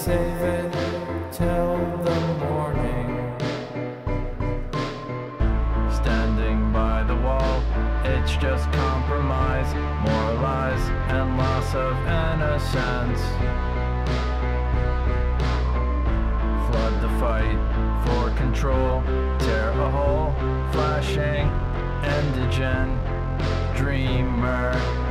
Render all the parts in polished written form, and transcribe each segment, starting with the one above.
save it till the morning. Standing by the wall, it's just compromise, more lies and loss of innocence. Flood the fight for control, tear a hole, flashing, indigent, dreamer.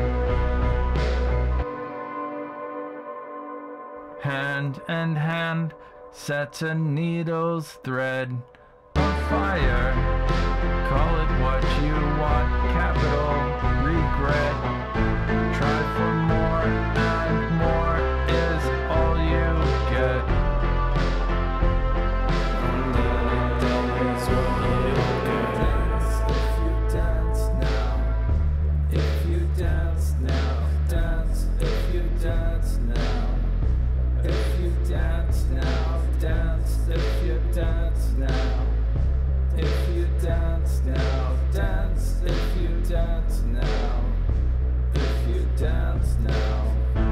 Hand in hand, sets a needle's thread of fire. Call it what you want, capital regret. Try for more, and more is all you get. If you dance now, dance. If you dance now, if you dance now, dance. If you dance now, if you dance now, dance. If you dance now, if you dance now.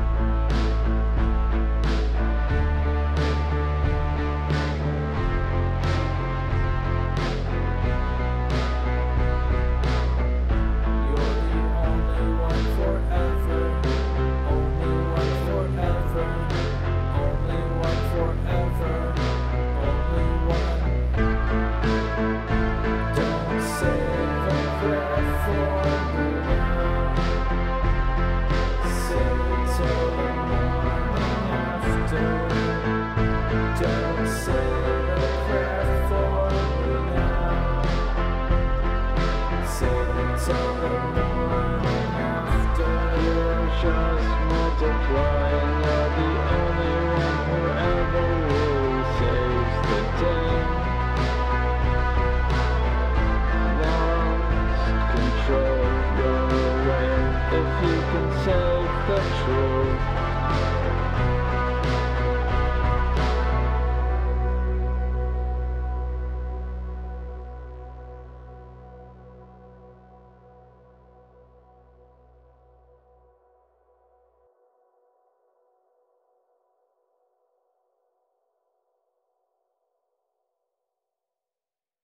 Don't say a prayer for me now. Save it till the morning after. You're just multiplying, you're the only one who ever really saves the day. Lost control, go away if you can save the truth.